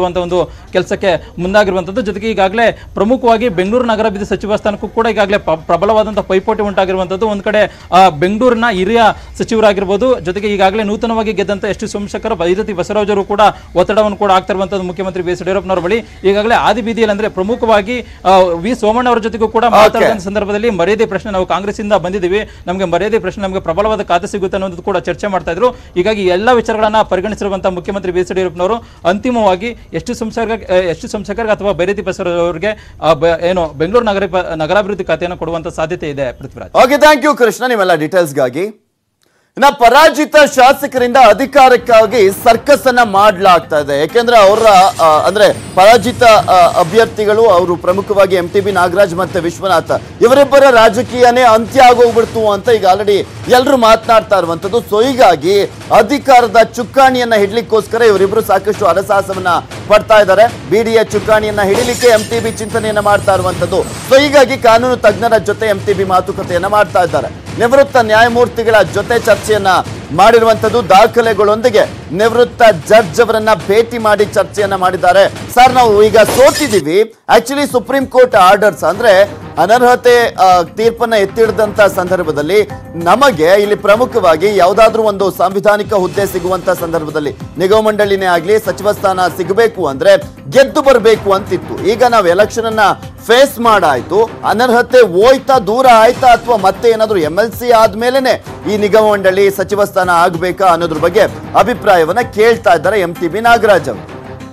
ಕೆಲಸಕ್ಕೆ ಮುಂದಾಗಿರುವಂತದ್ದು. ಜೊತೆಗೆ ಈಗಾಗಲೇ ಪ್ರಮುಖವಾಗಿ ಬೆಂಗಳೂರು ನಗರಾಭಿವೃದ್ಧಿ ಸಚಿವ ಸ್ಥಾನಕ್ಕೂ ಕೂಡ ಈಗಾಗಲೇ ಪ್ರಬಲವಾದಂತಹ ಪೈಪೋಟಿ ಉಂಟಾಗಿರುವಂತದ್ದು. ಒಂದ್ ಕಡೆ ಬೆಂಗಳೂರಿನ ಹಿರಿಯ ಸಚಿವರಾಗಿರ್ಬೋದು, ಜೊತೆಗೆ ಈಗಾಗಲೇ ನೂತನವಾಗಿ ಗೆದ್ದಂತ ಎಸ್ ಟಿ ಸೋಮಶೇಖರ್, ಬೈರತಿ ಬಸವರಾಜ್ ಅವರು ಕೂಡ ಒತ್ತಡವನ್ನು ಕೂಡ ಆಗ್ತಿರುವಂತದ್ದು ಮುಖ್ಯಮಂತ್ರಿ ಬಿ ಎಸ್ ಯಡಿಯೂರಪ್ಪನವರ ಬಳಿ. ಈಗಾಗಲೇ ಆದಿಬೀದಿಯಲ್ಲಿ ಅಂದ್ರೆ ಪ್ರಮುಖವಾಗಿ ವಿ ಸೋಮಣ್ಣ ಅವರ ಜೊತೆಗೂ ಕೂಡ ಮಾತಾಡುವ ಸಂದರ್ಭದಲ್ಲಿ ಮರ್ಯಾದೆ ಪ್ರಶ್ನೆ, ನಾವು ಕಾಂಗ್ರೆಸ್ ಇಂದ ಬಂದಿದ್ದೀವಿ, ನಮಗೆ ಮರ್ಯಾದೆ ಪ್ರಶ್ನೆ, ನಮಗೆ ಪ್ರಬಲವಾದ ಖಾತೆ ಸಿಗುತ್ತೆ ಅನ್ನೋದು ಕೂಡ ಚರ್ಚೆ ಮಾಡ್ತಾ ಇದ್ರು. ಹೀಗಾಗಿ ಎಲ್ಲಾ ವಿಚಾರಗಳನ್ನ ಪರಿಗಣಿಸಿರುವಂತಹ ಮುಖ್ಯಮಂತ್ರಿ ಬಿ ಎಸ್ ಯಡಿಯೂರಪ್ಪನವರು ಅಂತಿಮವಾಗಿ ಎಸ್ ಟಿ ಸೋಮಶೇಖರ್ ಅಥವಾ ಬೈರತಿ ಬಸವರಾಜ್ ಅವರಿಗೆ ಏನು ಬೆಂಗಳೂರು ನಗರಾಭಿವೃದ್ಧಿ ಖಾತೆಯನ್ನು ಕೊಡುವಂತ ಸಾಧ್ಯತೆ ಇದೆ. Prithviraj, okay, thank you Krishna ನಿಮ್ಮೆಲ್ಲ ಡೀಟೇಲ್ಸ್ಗಾಗಿ. ಇನ್ನ ಪರಾಜಿತ ಶಾಸಕರಿಂದ ಅಧಿಕಾರಕ್ಕಾಗಿ ಸರ್ಕಸ್ ಅನ್ನ ಮಾಡಲಾಗ್ತಾ ಇದೆ. ಯಾಕೆಂದ್ರೆ ಅವರ ಅಂದ್ರೆ ಪರಾಜಿತ ಅಭ್ಯರ್ಥಿಗಳು ಅವರು ಪ್ರಮುಖವಾಗಿ MTB ನಾಗರಾಜ್ ಮತ್ತೆ ವಿಶ್ವನಾಥ್ ಇವರಿಬ್ಬರ ರಾಜಕೀಯನೇ ಅಂತ್ಯ ಆಗೋಗ್ಬಿಡ್ತು ಅಂತ ಈಗ ಆಲ್ರೆಡಿ ಎಲ್ಲರೂ ಮಾತನಾಡ್ತಾ ಇರುವಂತದ್ದು. ಸೊ ಹೀಗಾಗಿ ಅಧಿಕಾರದ ಚುಕ್ಕಾಣಿಯನ್ನ ಹಿಡ್ಲಿಕ್ಕೋಸ್ಕರ ಇವರಿಬ್ರು ಸಾಕಷ್ಟು ಹರಸಾಹಸವನ್ನ ಪಡ್ತಾ ಇದ್ದಾರೆ. BDA ಚುಕ್ಕಾಣಿಯನ್ನ ಹಿಡಿಲಿಕ್ಕೆ MTB ಚಿಂತನೆಯನ್ನ ಮಾಡ್ತಾ ಇರುವಂತದ್ದು. ಸೊ ಹೀಗಾಗಿ ಕಾನೂನು ತಜ್ಞರ ಜೊತೆ MTB ಮಾತುಕತೆಯನ್ನ ಮಾಡ್ತಾ ಇದ್ದಾರೆ. ನಿವೃತ್ತ ನ್ಯಾಯಮೂರ್ತಿಗಳ ಜೊತೆ ಚರ್ಚೆಯನ್ನ ಮಾಡಿರುವಂತದ್ದು. ದಾಖಲೆಗಳೊಂದಿಗೆ ನಿವೃತ್ತ ಜಡ್ಜ್ ಅವರನ್ನ ಭೇಟಿ ಮಾಡಿ ಚರ್ಚೆಯನ್ನ ಮಾಡಿದ್ದಾರೆ. ಸರ್, ನಾವು ಈಗ ಸೋತಿದ್ದೀವಿ, ಆಕ್ಚುಲಿ ಸುಪ್ರೀಂ ಕೋರ್ಟ್ ಆರ್ಡರ್ಸ್ ಅಂದ್ರೆ ಅನರ್ಹತೆ ತೀರ್ಪನ್ನ ಎತ್ತಿಡಿದಂತ ಸಂದರ್ಭದಲ್ಲಿ ನಮಗೆ ಇಲ್ಲಿ ಪ್ರಮುಖವಾಗಿ ಯಾವುದಾದ್ರೂ ಒಂದು ಸಾಂವಿಧಾನಿಕ ಹುದ್ದೆ ಸಿಗುವಂತ ಸಂದರ್ಭದಲ್ಲಿ ನಿಗಮ ಮಂಡಳಿನೇ ಆಗ್ಲಿ ಸಚಿವ ಸ್ಥಾನ ಸಿಗಬೇಕು ಅಂದ್ರೆ ಗೆದ್ದು ಬರಬೇಕು ಅಂತಿತ್ತು. ಈಗ ನಾವು ಎಲೆಕ್ಷನ್ ಅನ್ನ ಫೇಸ್ ಮಾಡಾಯ್ತು, ಅನರ್ಹತೆ ಹೋಯ್ತಾ, ದೂರ ಆಯ್ತಾ, ಅಥವಾ ಮತ್ತೆ ಏನಾದ್ರೂ MLC ಆದ್ಮೇಲೆನೆ ಈ ನಿಗಮ ಮಂಡಳಿ ಸಚಿವ ಸ್ಥಾನ ಆಗ್ಬೇಕಾ ಅನ್ನೋದ್ರ ಬಗ್ಗೆ ಅಭಿಪ್ರಾಯವನ್ನ ಕೇಳ್ತಾ ಇದ್ದಾರೆ MTB ನಾಗರಾಜ್ ಅವರು.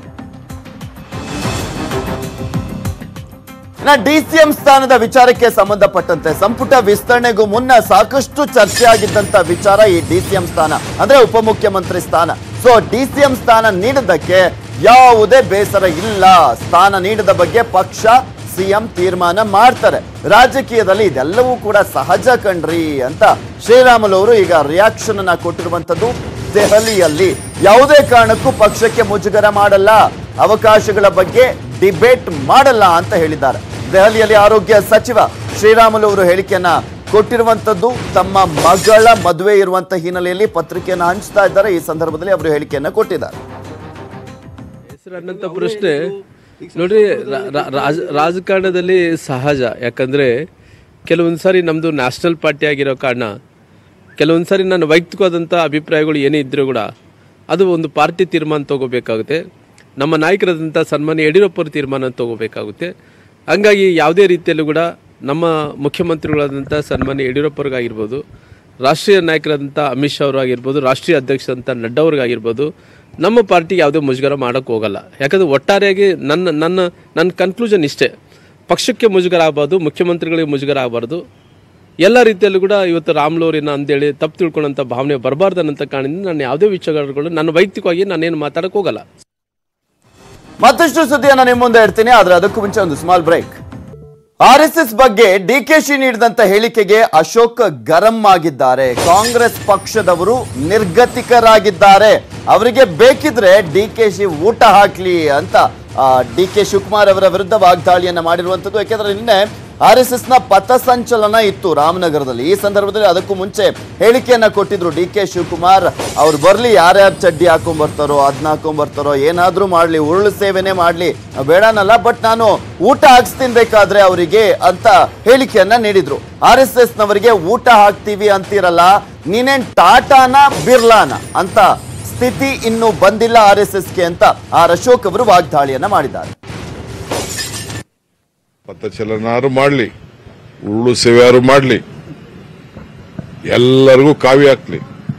DCM ಸ್ಥಾನದ ವಿಚಾರಕ್ಕೆ ಸಂಬಂಧಪಟ್ಟಂತೆ ಸಂಪುಟ ವಿಸ್ತರಣೆಗೂ ಮುನ್ನ ಸಾಕಷ್ಟು ಚರ್ಚೆ ಆಗಿದ್ದಂತ ವಿಚಾರ ಈ DCM ಸ್ಥಾನ ಅಂದ್ರೆ ಉಪಮುಖ್ಯಮಂತ್ರಿ ಸ್ಥಾನ. ಸೊ DCM ಸ್ಥಾನ ನೀಡದಕ್ಕೆ ಯಾವುದೇ ಬೇಸರ ಇಲ್ಲ. ಸ್ಥಾನ ನೀಡದ ಬಗ್ಗೆ ಪಕ್ಷ CM ತೀರ್ಮಾನ ಮಾಡ್ತಾರೆ. ರಾಜಕೀಯದಲ್ಲಿ ಇದೆಲ್ಲವೂ ಕೂಡ ಸಹಜ ಕಣ್ರಿ ಅಂತ ಶ್ರೀರಾಮುಲು ಅವರು ಈಗ ರಿಯಾಕ್ಷನ್ ಅನ್ನ ಕೊಟ್ಟಿರುವಂತದ್ದು. ದೆಹಲಿಯಲ್ಲಿ ಯಾವುದೇ ಕಾರಣಕ್ಕೂ ಪಕ್ಷಕ್ಕೆ ಮುಜುಗರ ಮಾಡಲ್ಲ, ಅವಕಾಶಗಳ ಬಗ್ಗೆ ಡಿಬೇಟ್ ಮಾಡಲ್ಲ ಅಂತ ಹೇಳಿದ್ದಾರೆ. ದೆಹಲಿಯಲ್ಲಿ ಆರೋಗ್ಯ ಸಚಿವ ಶ್ರೀರಾಮುಲು ಅವರು ಹೇಳಿಕೆಯನ್ನ ಕೊಟ್ಟಿರುವಂತದ್ದು. ತಮ್ಮ ಮಗಳ ಮದುವೆ ಇರುವಂತ ಹಿನ್ನೆಲೆಯಲ್ಲಿ ಪತ್ರಿಕೆಯನ್ನು ಹಂಚ್ತಾ ಇದ್ದಾರೆ. ಈ ಸಂದರ್ಭದಲ್ಲಿ ಅವರು ಹೇಳಿಕೆಯನ್ನ ಕೊಟ್ಟಿದ್ದಾರೆ. ಹೆಸರನ್ನಂತ ಪ್ರಶ್ನೆ ನೋಡ್ರಿ, ರಾಜಕಾರಣದಲ್ಲಿ ಸಹಜ. ಯಾಕಂದ್ರೆ ಕೆಲವೊಂದು ಸಾರಿ ನಮ್ದು ನ್ಯಾಷನಲ್ ಪಾರ್ಟಿ ಆಗಿರೋ ಕಾರಣ ಕೆಲವೊಂದು ಸಾರಿ ನನ್ನ ವೈಯಕ್ತಿಕವಾದಂಥ ಅಭಿಪ್ರಾಯಗಳು ಏನೇ ಇದ್ರೂ ಕೂಡ ಅದು ಒಂದು ಪಾರ್ಟಿ ತೀರ್ಮಾನ ತಗೋಬೇಕಾಗುತ್ತೆ. ನಮ್ಮ ನಾಯಕರಾದಂಥ ಸನ್ಮಾನ್ಯ ಯಡಿಯೂರಪ್ಪರ ತೀರ್ಮಾನ ತಗೋಬೇಕಾಗುತ್ತೆ. ಹಂಗಾಗಿ ಯಾವುದೇ ರೀತಿಯಲ್ಲೂ ಕೂಡ ನಮ್ಮ ಮುಖ್ಯಮಂತ್ರಿಗಳಾದಂಥ ಸನ್ಮಾನ್ಯ ಯಡಿಯೂರಪ್ಪರಿಗಾಗಿರ್ಬೋದು, ರಾಷ್ಟ್ರೀಯ ನಾಯಕರಾದಂಥ ಅಮಿತ್ ಶಾ ಅವರಾಗಿರ್ಬೋದು, ರಾಷ್ಟ್ರೀಯ ಅಧ್ಯಕ್ಷರಂಥ ನಡ್ಡಾ ಅವ್ರಿಗಾಗಿರ್ಬೋದು, ನಮ್ಮ ಪಾರ್ಟಿಗೆ ಯಾವುದೇ ಮುಜುಗರ ಮಾಡೋಕ್ಕೆ ಹೋಗಲ್ಲ. ಯಾಕಂದರೆ ಒಟ್ಟಾರೆಯಾಗಿ ನನ್ನ ಕನ್ಕ್ಲೂಷನ್ ಇಷ್ಟೇ, ಪಕ್ಷಕ್ಕೆ ಮುಜುಗರ ಆಗಬಾರ್ದು, ಮುಖ್ಯಮಂತ್ರಿಗಳಿಗೆ ಮುಜುಗರ ಆಗಬಾರ್ದು. ಎಲ್ಲ ರೀತಿಯಲ್ಲೂ ಕೂಡ ಇವತ್ತು ರಾಮ್ಲೋರಿನ ಅಂತೇಳಿ ತಪ್ಪು ತಿಳ್ಕೊಳ್ಳೋಂಥ ಭಾವನೆ ಬರಬಾರ್ದು ಅನ್ನೋಂಥ ಕಾರಣದಿಂದ ನಾನು ಯಾವುದೇ ವಿಚಾರಗಳು ನನ್ನ ವೈಯಕ್ತಿಕವಾಗಿ ನಾನೇನು ಮಾತಾಡಕ್ಕೆ ಹೋಗಲ್ಲ. ಮತ್ತಷ್ಟು ಸುದ್ದಿಯನ್ನು ನಿಮ್ಮ ಮುಂದೆ ಇಡ್ತೀನಿ, ಆದ್ರೆ ಅದಕ್ಕೂ ಮುಂಚೆ ಒಂದು ಸ್ಮಾಲ್ ಬ್ರೇಕ್. RSS ಬಗ್ಗೆ DKC ನೀಡಿದಂತ ಹೇಳಿಕೆಗೆ ಅಶೋಕ್ ಗರಂ ಆಗಿದ್ದಾರೆ. ಕಾಂಗ್ರೆಸ್ ಪಕ್ಷದವರು ನಿರ್ಗತಿಕರಾಗಿದ್ದಾರೆ, ಅವರಿಗೆ ಬೇಕಿದ್ರೆ DKC ಊಟ ಹಾಕ್ಲಿ ಅಂತ DK ಶಿವಕುಮಾರ್ ಅವರ ವಿರುದ್ಧ ವಾಗ್ದಾಳಿಯನ್ನ ಮಾಡಿರುವಂತದ್ದು. ಯಾಕೆಂದ್ರೆ ನಿನ್ನೆ RSS ನ ಪಥಸಂಚಲನ ಇತ್ತು ರಾಮನಗರದಲ್ಲಿ. ಈ ಸಂದರ್ಭದಲ್ಲಿ ಅದಕ್ಕೂ ಮುಂಚೆ ಹೇಳಿಕೆಯನ್ನ ಕೊಟ್ಟಿದ್ರು DK ಶಿವಕುಮಾರ್. ಅವ್ರು ಬರ್ಲಿ, ಯಾರ್ಯಾರು ಚಡ್ಡಿ ಹಾಕೊಂಡ್ಬರ್ತಾರೋ ಅದನ್ನ ಹಾಕೊಂಡ್ಬರ್ತಾರೋ, ಏನಾದ್ರೂ ಮಾಡ್ಲಿ, ಉರುಳು ಸೇವೆನೆ ಮಾಡ್ಲಿ, ಬೇಡನಲ್ಲ, ಬಟ್ ನಾನು ಊಟ ಹಾಕ್ಸ್ತೀನಿ ಬೇಕಾದ್ರೆ ಅವರಿಗೆ ಅಂತ ಹೇಳಿಕೆಯನ್ನ ನೀಡಿದ್ರು. RSS ನವರಿಗೆ ಊಟ ಹಾಕ್ತೀವಿ ಅಂತಿರಲ್ಲ, ನೀನೇನ್ ಟಾಟಾನ ಬಿರ್ಲಾನ ಅಂತ ಸ್ಥಿತಿ ಇನ್ನು ಬಂದಿಲ್ಲ RSSಗೆ ಅಂತ ಅಶೋಕ್ ಅವರು ವಾಗ್ದಾಳಿಯನ್ನ ಮಾಡಿದ್ದಾರೆ. ಪಥಚಲನಾರು ಮಾಡಲಿ, ಉರುಳು ಸೇವೆಯಾರು ಮಾಡಲಿ, ಎಲ್ಲರಿಗೂ ಕಾವಿ ಹಾಕ್ಲಿ,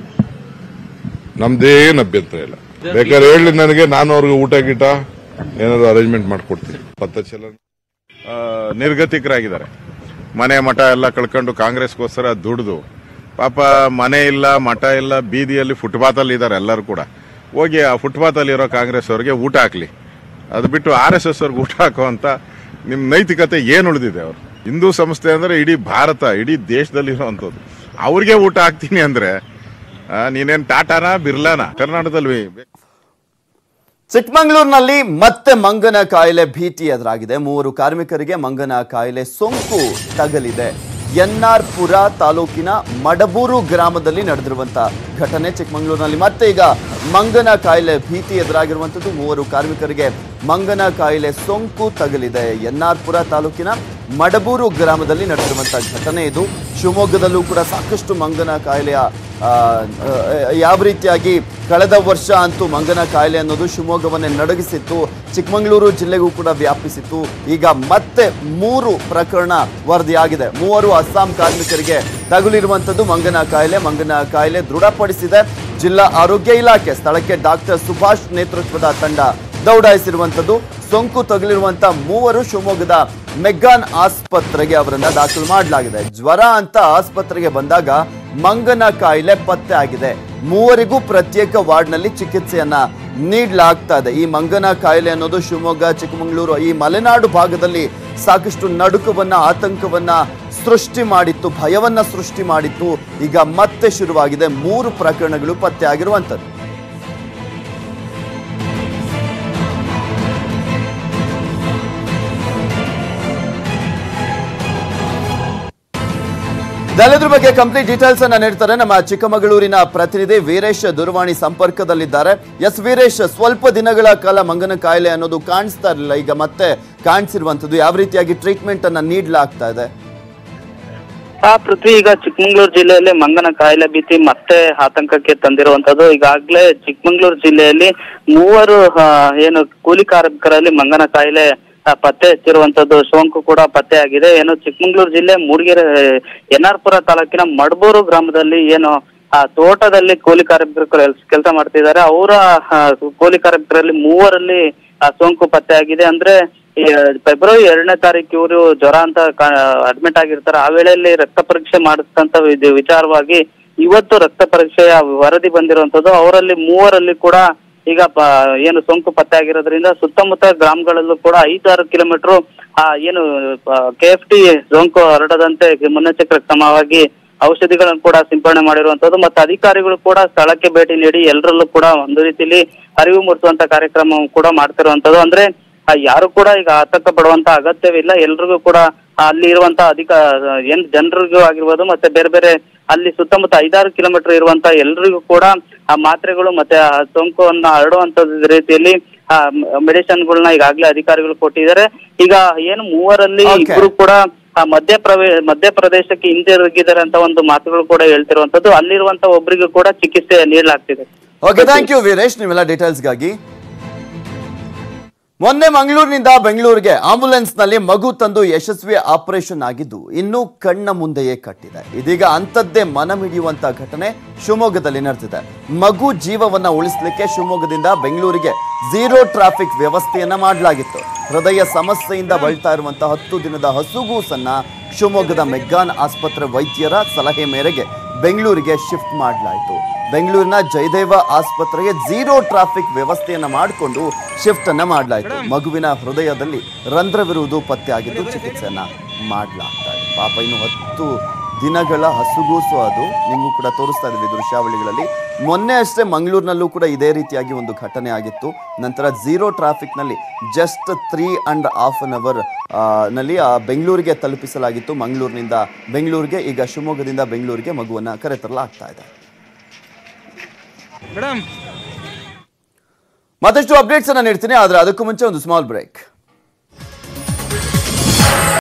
ನಮ್ದೇನು ಅಭ್ಯಂತರ ಇಲ್ಲ. ಬೇಕಾದ್ರೆ ಹೇಳಿ ನನಗೆ, ನಾನು ಅವ್ರಿಗೆ ಊಟ ಗೀಟ ಏನಾದ್ರು ಅರೇಂಜ್ಮೆಂಟ್ ಮಾಡ್ಕೊಡ್ತೀನಿ. ಪಥಚಲನ ನಿರ್ಗತಿಕರಾಗಿದ್ದಾರೆ. ಮನೆ ಮಠ ಎಲ್ಲ ಕಳ್ಕೊಂಡು ಕಾಂಗ್ರೆಸ್ಗೋಸ್ಕರ ದುಡಿದು ಪಾಪ ಮನೆ ಇಲ್ಲ, ಮಠ ಇಲ್ಲ, ಬೀದಿಯಲ್ಲಿ ಫುಟ್ಪಾತಲ್ಲಿ ಇದ್ದಾರೆ ಎಲ್ಲರೂ ಕೂಡ. ಹೋಗಿ ಆ ಫುಟ್ಪಾತಲ್ಲಿರೋ ಕಾಂಗ್ರೆಸ್ ಅವ್ರಿಗೆ ಊಟ ಹಾಕ್ಲಿ. ಅದು ಬಿಟ್ಟು RSS ಅವ್ರಿಗೆ ಊಟ ಹಾಕೋ ಅಂತ ನಿಮ್ಮ ನೈತಿಕತೆ ಏನು ಉಳಿದಿದೆ? ಅವರು ಹಿಂದೂ ಸಂಸ್ಥೆ ಅಂದರೆ ಇಡೀ ಭಾರತ, ಇಡೀ ದೇಶದಲ್ಲಿರೋವಂಥದ್ದು. ಅವ್ರಿಗೆ ಊಟ ಹಾಕ್ತೀನಿ ಅಂದರೆ ನೀನೇನು ಟಾಟಾನ ಬಿರ್ಲಾನ? ಕರ್ನಾಟಕದಲ್ಲಿ ಚಿಕ್ಕಮಗಳೂರಿನಲ್ಲಿ ಮತ್ತೆ ಮಂಗನ ಕಾಯಿಲೆ ಭೀತಿ ಎದುರಾಗಿದೆ. 3 ಕಾರ್ಮಿಕರಿಗೆ ಮಂಗನ ಕಾಯಿಲೆ ಸೋಂಕು ತಗಲಿದೆ. ಎನ್ಆರ್ಪುರ ತಾಲೂಕಿನ ಮಡಬೂರು ಗ್ರಾಮದಲ್ಲಿ ನಡೆದಿರುವಂತಹ ಘಟನೆ. ಚಿಕ್ಕಮಗಳೂರಿನಲ್ಲಿ ಮತ್ತೆ ಈಗ ಮಂಗನ ಕಾಯಿಲೆ ಭೀತಿ ಎದುರಾಗಿರುವಂಥದ್ದು. 3 ಕಾರ್ಮಿಕರಿಗೆ ಮಂಗನ ಕಾಯಿಲೆ ಸೋಂಕು ತಗುಲಿದೆ. ಎನ್ಆರ್ಪುರ ತಾಲೂಕಿನ ಮಡಬೂರು ಗ್ರಾಮದಲ್ಲಿ ನಡೆದಿರುವಂತಹ ಘಟನೆ ಇದು. ಶಿವಮೊಗ್ಗದಲ್ಲೂ ಕೂಡ ಸಾಕಷ್ಟು ಮಂಗನ ಕಾಯಿಲೆಯ ಯಾವ ರೀತಿಯಾಗಿ ಕಳೆದ ವರ್ಷ ಅಂತೂ ಮಂಗನ ಕಾಯಿಲೆ ಅನ್ನೋದು ಶಿವಮೊಗ್ಗವನ್ನೇ ನಡಗಿಸಿತ್ತು. ಚಿಕ್ಕಮಗಳೂರು ಜಿಲ್ಲೆಗೂ ಕೂಡ ವ್ಯಾಪಿಸಿತ್ತು. ಈಗ ಮತ್ತೆ 3 ಪ್ರಕರಣ ವರದಿಯಾಗಿದೆ. 3 ಅಸ್ಸಾಂ ಕಾರ್ಮಿಕರಿಗೆ ತಗುಲಿರುವಂಥದ್ದು ಮಂಗನ ಕಾಯಿಲೆ ದೃಢಪಡಿಸಿದೆ ಜಿಲ್ಲಾ ಆರೋಗ್ಯ ಇಲಾಖೆ. ಸ್ಥಳಕ್ಕೆ ಡಾಕ್ಟರ್ ಸುಭಾಷ್ ನೇತೃತ್ವದ ತಂಡ ದೌಡಾಯಿಸಿರುವಂಥದ್ದು. ಸೋಂಕು ತಗುಲಿರುವಂತಹ 3 ಶಿವಮೊಗ್ಗದ ಮೆಗ್ಗಾನ್ ಆಸ್ಪತ್ರೆಗೆ ಅವರನ್ನ ದಾಖಲು ಮಾಡಲಾಗಿದೆ. ಜ್ವರ ಅಂತ ಆಸ್ಪತ್ರೆಗೆ ಬಂದಾಗ ಮಂಗನ ಕಾಯಿಲೆ ಪತ್ತೆ ಆಗಿದೆ. 3 ಪ್ರತ್ಯೇಕ ವಾರ್ಡ್ನಲ್ಲಿ ಚಿಕಿತ್ಸೆಯನ್ನ ನೀಡಲಾಗ್ತಾ ಇದೆ. ಈ ಮಂಗನ ಕಾಯಿಲೆ ಅನ್ನೋದು ಶಿವಮೊಗ್ಗ, ಚಿಕ್ಕಮಗಳೂರು ಈ ಮಲೆನಾಡು ಭಾಗದಲ್ಲಿ ಸಾಕಷ್ಟು ನಡುಕವನ್ನ, ಆತಂಕವನ್ನ ಸೃಷ್ಟಿ ಮಾಡಿತ್ತು, ಭಯವನ್ನ ಸೃಷ್ಟಿ ಮಾಡಿತ್ತು. ಈಗ ಮತ್ತೆ ಶುರುವಾಗಿದೆ. 3 ಪ್ರಕರಣಗಳು ಪತ್ತೆ ಆಗಿರುವಂಥದ್ದು. ಇದೆಲ್ಲದ್ರ ಬಗ್ಗೆ ಕಂಪ್ಲೀಟ್ ಡೀಟೇಲ್ಸ್ ಅನ್ನ ನೀಡ್ತಾರೆ ನಮ್ಮ ಚಿಕ್ಕಮಗಳೂರಿನ ಪ್ರತಿನಿಧಿ ವೀರೇಶ್ ದೂರವಾಣಿ ಸಂಪರ್ಕದಲ್ಲಿದ್ದಾರೆ. ಎಸ್ ವೀರೇಶ್, ಸ್ವಲ್ಪ ದಿನಗಳ ಕಾಲ ಮಂಗನ ಕಾಯಿಲೆ ಅನ್ನೋದು ಕಾಣಿಸ್ತಾ ಇರಲಿಲ್ಲ, ಈಗ ಮತ್ತೆ ಕಾಣಿಸಿರುವಂತದ್ದು. ಯಾವ ರೀತಿಯಾಗಿ ಟ್ರೀಟ್ಮೆಂಟ್ ಅನ್ನ ನೀಡಲಾಗ್ತಾ ಇದೆ? ಪೃಥ್ವಿ, ಈಗ ಚಿಕ್ಕಮಗಳೂರು ಜಿಲ್ಲೆಯಲ್ಲಿ ಮಂಗನ ಕಾಯಿಲೆ ಭೀತಿ ಮತ್ತೆ ಆತಂಕಕ್ಕೆ ತಂದಿರುವಂತದ್ದು. ಈಗಾಗಲೇ ಚಿಕ್ಕಮಗಳೂರು ಜಿಲ್ಲೆಯಲ್ಲಿ 3 ಏನು ಕೂಲಿ ಕಾರ್ಮಿಕರಲ್ಲಿ ಮಂಗನ ಕಾಯಿಲೆ ಪತ್ತೆ ಹಚ್ಚಿರುವಂತದ್ದು, ಸೋಂಕು ಕೂಡ ಪತ್ತೆ ಆಗಿದೆ. ಏನು ಚಿಕ್ಕಮಗಳೂರು ಜಿಲ್ಲೆ ಮೂಡಿಗೆರೆ ಎನ್ಆರ್ಪುರ ತಾಲೂಕಿನ ಮಡಬೂರು ಗ್ರಾಮದಲ್ಲಿ ಏನು ತೋಟದಲ್ಲಿ ಕೂಲಿ ಕಾರ್ಮಿಕರು ಕೆಲಸ ಮಾಡ್ತಿದ್ದಾರೆ. ಅವರ ಕೂಲಿ ಕಾರ್ಮಿಕರಲ್ಲಿ 3ರಲ್ಲಿ ಸೋಂಕು ಪತ್ತೆ ಆಗಿದೆ. ಅಂದ್ರೆ ಫೆಬ್ರವರಿ 2ನೇ ತಾರೀಕು ಇವರು ಜ್ವರ ಅಂತ ಅಡ್ಮಿಟ್ ಆಗಿರ್ತಾರೆ. ಆ ವೇಳೆಯಲ್ಲಿ ರಕ್ತ ಪರೀಕ್ಷೆ ಮಾಡಿಸ್ತಂತ ವಿಚಾರವಾಗಿ ಇವತ್ತು ರಕ್ತ ಪರೀಕ್ಷೆಯ ವರದಿ ಬಂದಿರುವಂತದ್ದು. ಅವರಲ್ಲಿ 3ರಲ್ಲಿ ಕೂಡ ಈಗ ಏನು ಸೋಂಕು ಪತ್ತೆ ಆಗಿರೋದ್ರಿಂದ ಸುತ್ತಮುತ್ತ ಗ್ರಾಮಗಳಲ್ಲೂ ಕೂಡ 5-6 ಕಿಲೋಮೀಟರ್ ಏನು KFT ಸೋಂಕು ಹರಡದಂತೆ ಮುನ್ನೆಚ್ಚರಿಕೆ ಕ್ರಮವಾಗಿ ಔಷಧಿಗಳನ್ನು ಕೂಡ ಸಿಂಪಡಣೆ ಮಾಡಿರುವಂತದ್ದು. ಮತ್ತೆ ಅಧಿಕಾರಿಗಳು ಕೂಡ ಸ್ಥಳಕ್ಕೆ ಭೇಟಿ ನೀಡಿ ಎಲ್ಲರಲ್ಲೂ ಕೂಡ ಒಂದು ರೀತಿಯಲ್ಲಿ ಅರಿವು ಮೂಡಿಸುವಂತ ಕಾರ್ಯಕ್ರಮ ಕೂಡ ಮಾಡ್ತಿರುವಂತದ್ದು. ಅಂದ್ರೆ ಯಾರು ಕೂಡ ಈಗ ಆತಂಕ ಪಡುವಂತ ಅಗತ್ಯವಿಲ್ಲ. ಎಲ್ರಿಗೂ ಕೂಡ ಅಲ್ಲಿ ಇರುವಂತ ಏನ್ ಜನರಿಗೂ ಆಗಿರ್ಬೋದು, ಮತ್ತೆ ಬೇರೆ ಬೇರೆ ಅಲ್ಲಿ ಸುತ್ತಮುತ್ತ 5-6 ಕಿಲೋಮೀಟರ್ ಇರುವಂತ ಎಲ್ರಿಗೂ ಕೂಡ ಆ ಮಾತ್ರೆಗಳು ಮತ್ತೆ ಆ ಸೋಂಕುವನ್ನ ಹರಡುವಂತ ರೀತಿಯಲ್ಲಿ ಮೆಡಿಸಿನ್ಗಳನ್ನ ಈಗಾಗಲೇ ಅಧಿಕಾರಿಗಳು ಕೊಟ್ಟಿದ್ದಾರೆ. ಈಗ ಏನು 3ರಲ್ಲಿ 2 ಕೂಡ ಮಧ್ಯಪ್ರದೇಶಕ್ಕೆ ಹಿಂದಿರುಗಿದ್ದಾರೆ ಅಂತ ಒಂದು ಮಾತುಗಳು ಕೂಡ ಹೇಳ್ತಿರುವಂತದ್ದು. ಅಲ್ಲಿರುವಂತ ಒಬ್ಬರಿಗೂ ಕೂಡ ಚಿಕಿತ್ಸೆ ನೀಡಲಾಗ್ತಿದೆ. ಓಕೆ, ಥ್ಯಾಂಕ್ ಯು ವೀರೇಶ್ ನೀವೆಲ್ಲ ಡೀಟೇಲ್ಸ್ಗಾಗಿ. ಮೊನ್ನೆ ಮಂಗಳೂರಿನಿಂದ ಬೆಂಗಳೂರಿಗೆ ಆಂಬುಲೆನ್ಸ್ ನಲ್ಲಿ ಮಗು ತಂದು ಯಶಸ್ವಿ ಆಪರೇಷನ್ ಆಗಿದ್ದು ಇನ್ನು ಕಣ್ಣ ಮುಂದೆಯೇ ಕಟ್ಟಿದೆ. ಇದೀಗ ಅಂಥದ್ದೇ ಮನಮಿಡಿಯುವಂತ ಘಟನೆ ಶಿವಮೊಗ್ಗದಲ್ಲಿ ನಡೆದಿದೆ. ಮಗು ಜೀವವನ್ನ ಉಳಿಸಲಿಕ್ಕೆ ಶಿವಮೊಗ್ಗದಿಂದ ಬೆಂಗಳೂರಿಗೆ 0 ಟ್ರಾಫಿಕ್ ವ್ಯವಸ್ಥೆಯನ್ನ ಮಾಡಲಾಗಿತ್ತು. ಹೃದಯ ಸಮಸ್ಯೆಯಿಂದ ಬಳಲ್ತಾ ಇರುವಂತಹ 10 ದಿನದ ಹಸುಗೂಸನ್ನ ಶಿವಮೊಗ್ಗದ ಮೆಗ್ಗಾನ್ ಆಸ್ಪತ್ರೆ ವೈದ್ಯರ ಸಲಹೆ ಮೇರೆಗೆ ಬೆಂಗಳೂರಿಗೆ ಶಿಫ್ಟ್ ಮಾಡಲಾಯಿತು. ಬೆಂಗಳೂರಿನ ಜಯದೇವ ಆಸ್ಪತ್ರೆಗೆ 0 ಟ್ರಾಫಿಕ್ ವ್ಯವಸ್ಥೆಯನ್ನ ಮಾಡಿಕೊಂಡು ಶಿಫ್ಟ್ ಅನ್ನ ಮಾಡಲಾಯಿತು. ಮಗುವಿನ ಹೃದಯದಲ್ಲಿ ರಂಧ್ರವಿರುವುದು ಪತ್ತೆ ಆಗಿದ್ದು ಚಿಕಿತ್ಸೆಯನ್ನ ಮಾಡಲಾಗ್ತಾ ಇದೆ. ಪಾಪ ಇನ್ನು 10 ದಿನಗಳ ಹಸುಗೂಸು, ಅದು ನಿಮಗೂ ಕೂಡ ತೋರಿಸ್ತಾ ಇದ್ದೀವಿ ದೃಶ್ಯಾವಳಿಗಳಲ್ಲಿ. ಮೊನ್ನೆ ಅಷ್ಟೇ ಮಂಗಳೂರಿನಲ್ಲೂ ಕೂಡ ಇದೇ ರೀತಿಯಾಗಿ ಒಂದು ಘಟನೆ ಆಗಿತ್ತು. ನಂತರ 0 ಟ್ರಾಫಿಕ್ನಲ್ಲಿ ಜಸ್ಟ್ 3.5 hour ನಲ್ಲಿ ಬೆಂಗಳೂರಿಗೆ ತಲುಪಿಸಲಾಗಿತ್ತು. ಮಂಗಳೂರಿನಿಂದ ಬೆಂಗಳೂರಿಗೆ, ಈಗ ಶಿವಮೊಗ್ಗದಿಂದ ಬೆಂಗಳೂರಿಗೆ ಮಗುವನ್ನ ಕರೆತರಲಾಗ್ತಾ ಇದೆ. ಮತ್ತಷ್ಟು ಅಪ್ಡೇಟ್ಸ್ ಅನ್ನ ನೀಡ್ತೀನಿ, ಆದ್ರೆ ಅದಕ್ಕೂ ಮುಂಚೆ ಒಂದು ಸ್ಮಾಲ್ ಬ್ರೇಕ್.